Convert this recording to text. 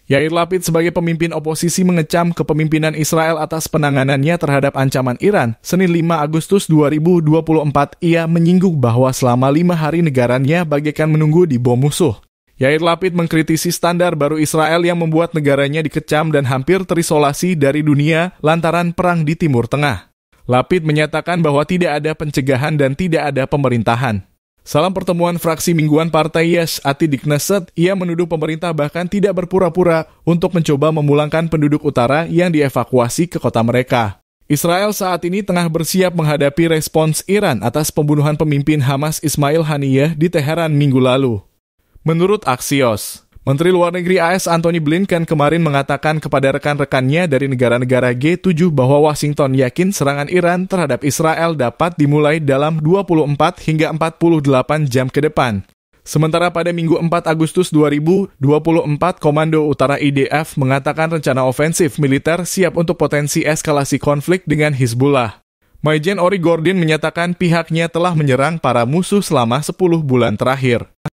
Yair Lapid sebagai pemimpin oposisi mengecam kepemimpinan Israel atas penanganannya terhadap ancaman Iran. Senin 5 Agustus 2024, ia menyinggung bahwa selama 5 hari negaranya bagaikan menunggu di bom musuh. Yair Lapid mengkritisi standar baru Israel yang membuat negaranya dikecam dan hampir terisolasi dari dunia lantaran perang di Timur Tengah. Lapid menyatakan bahwa tidak ada pencegahan dan tidak ada pemerintahan. Salam pertemuan fraksi mingguan Partai Yesh Atid di Knesset, ia menuduh pemerintah bahkan tidak berpura-pura untuk mencoba memulangkan penduduk utara yang dievakuasi ke kota mereka. Israel saat ini tengah bersiap menghadapi respons Iran atas pembunuhan pemimpin Hamas Ismail Haniyeh di Teheran minggu lalu. Menurut Axios, Menteri Luar Negeri AS Antony Blinken kemarin mengatakan kepada rekan-rekannya dari negara-negara G7 bahwa Washington yakin serangan Iran terhadap Israel dapat dimulai dalam 24 hingga 48 jam ke depan. Sementara pada Minggu 4 Agustus 2024, Komando Utara IDF mengatakan rencana ofensif militer siap untuk potensi eskalasi konflik dengan Hizbullah. Majen Ori Gordon menyatakan pihaknya telah menyerang para musuh selama 10 bulan terakhir.